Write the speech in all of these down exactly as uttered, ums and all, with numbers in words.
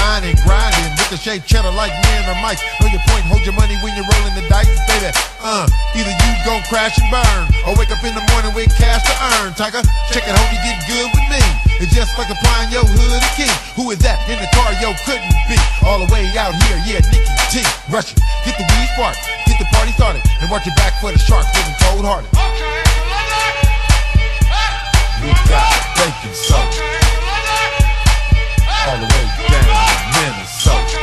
designin, grindin, with the shape cheddar like me and the mic. Know your point, hold your money when you're rolling the dice, baby. Uh, either you gon' crash and burn, or wake up in the morning with cash to earn. Tiger, check it, hope you get good with me. It's just like applying your hood a key. Who is that in the car? Yo, couldn't be. All the way out here, yeah, Nicki T. Rush it, get the weed spark, get the party started, and watch your back for the sharks getting cold hearted. Okay, we got baking soda, all the way down to Minnesota.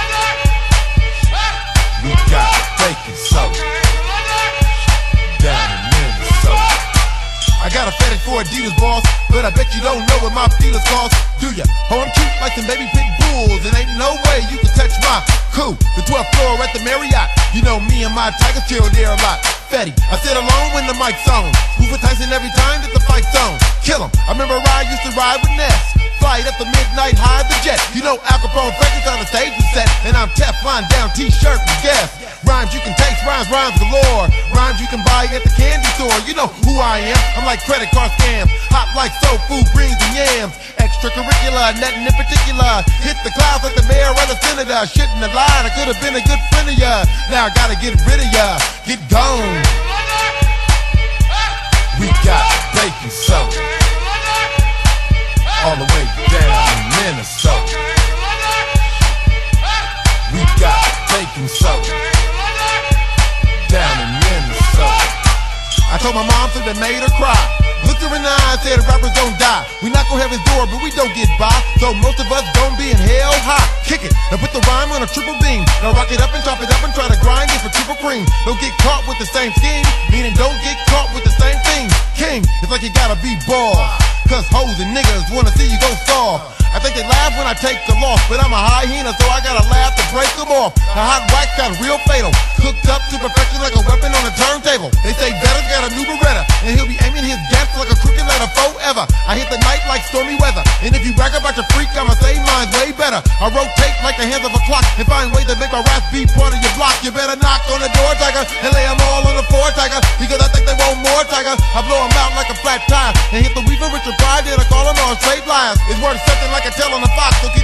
We got baking soda, down in Minnesota. I got a fetish for Adidas, boss, but I bet you don't know what my Fila's cost, do ya? Oh, I'm cute like some baby pit bulls, and ain't no way you can touch my cool. The twelfth floor at the Marriot, you know me and my tigers chill there a lot. Fetti, I sit alone when the mic's on, Uber Tyson every time that the fight's on. Kill 'em, I remember I used to ride with Ness, flight at the midnight high the jet. You know Al Capone Franklin's on the stage is set, and I'm Teflon down t-shirt and guess. Rhymes you can taste, rhymes, rhymes galore. Rhymes you can buy at the candy store. You know who I am, I'm like credit card scams, hot like soul food, greens and yams. Extracurricular, nothing in particular. Hit the clouds like the mayor or the senator. Shouldn't have lied, I could have been a good friend of ya. Now I gotta get rid of ya, get gone. We got baking soda, all the way down in Minnesota. We got baking soda, down in Minnesota. I told my mom so that made her cry. Looked her in the eye and said rappers don't die. We knock on heaven's door, but we don't get by. So most of us don't be in hell high. Kick it, now put the rhyme on a triple beam. Now rock it up and chop it up and try to grind it for triple cream. Don't get caught with the same scheme, meaning don't get caught with the same thing. King, it's like you gotta be boss, cause hoes and niggas wanna see you go soft. I think they laugh when I take the loss, but I'm a hyena, so I gotta laugh to break them off. The hot wax got real fatal, cooked up to perfection like a weapon on a turntable. They say Vetta's got a new Beretta, and he'll be aiming his gas like a crooked letter forever. I hit the night like stormy weather, and if you brag about your freak, I'ma say mine's way better. I rotate like the hands of a clock, and find ways to make my rap be part of your block. You better knock on the door, tiger, and lay them all on the floor, tiger, because I think they want more, tiger. I blow them out like a flat tire, and hit the weaver with your pride, then I call them all straight liars. It's worth something like a tail on a fox, so